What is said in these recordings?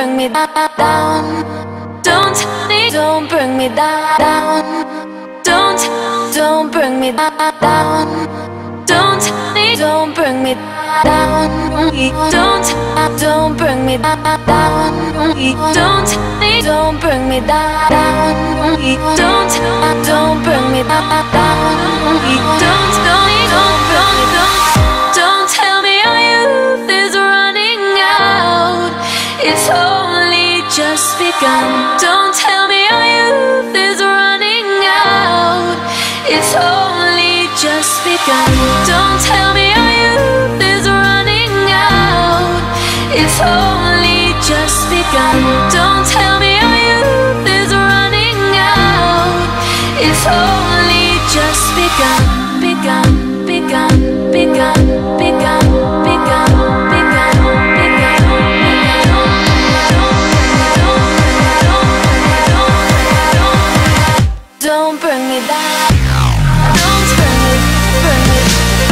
bring me down. Don't bring me down. Don't bring me down. Don't bring me down. Don't bring me down. Don't bring me down. Don't bring me down. Don't tell me our youth is running out. It's only just begun. Don't tell me our youth is running out. It's only just begun. Don't tell me our youth is running out. It's only just begun. Don't tell me our youth is running out. It's only just begun. Begun, begun, begun, begun, begun, begun, begun. Don't bring me down. Don't bring me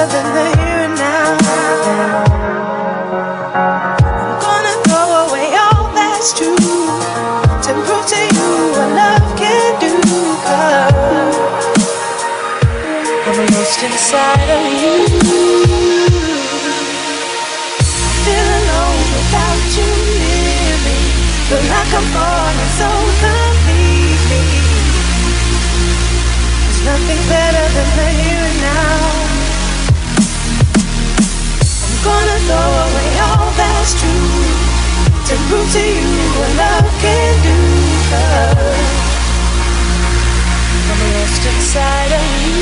than the here and now. I'm gonna throw away all that's true to prove to you what love can do. 'Cause I'm lost inside of you. I feel alone without you near me. Feel like I'm falling so completely. There's nothing better than the here and now. I'm gonna throw away all that's true to prove to you what love can do. 'Cause I'm lost inside of you.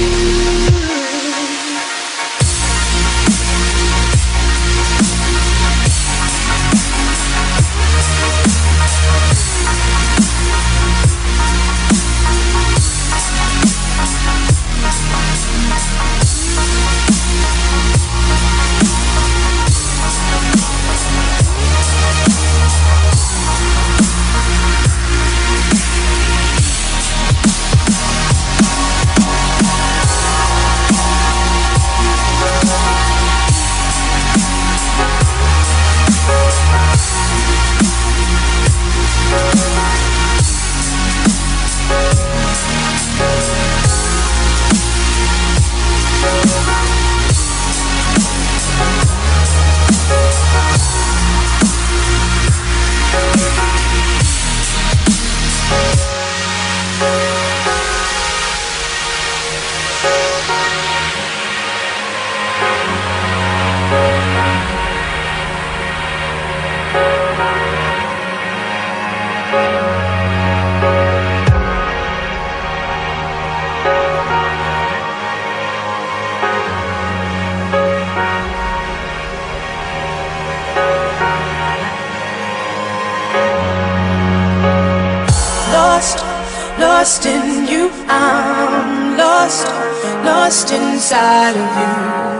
Lost in you, I'm lost, lost inside of you.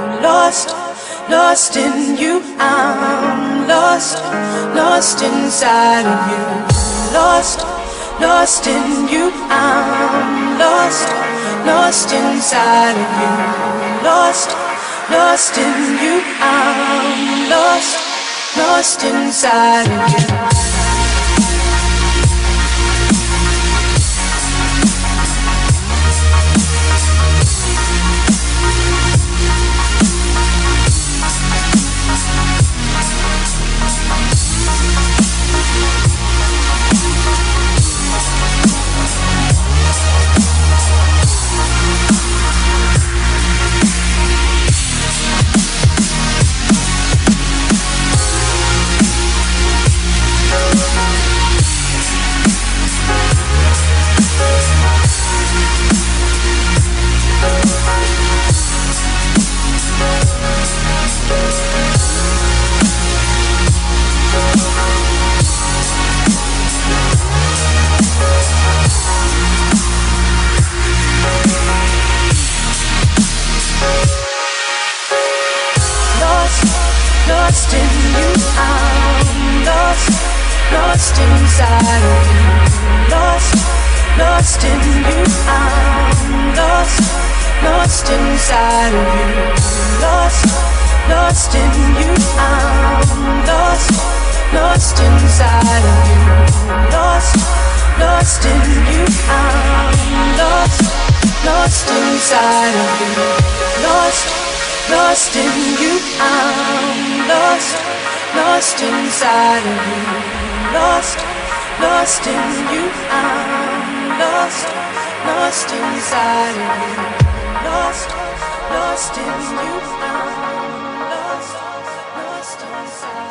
Lost in you, I'm lost, lost inside of you. Lost in you, I'm lost, lost inside of you. Lost in you, I'm lost, lost inside of you. Lost in you, I'm lost, lost inside of you. Lost in you, I'm lost, lost inside of you. Lost in you, I'm lost, lost inside of you. Lost in you, I'm lost, lost inside of you. Lost in you, I'm lost, lost inside of you. Lost in you, I'm lost, lost inside of you. Lost in you, I'm lost, lost inside.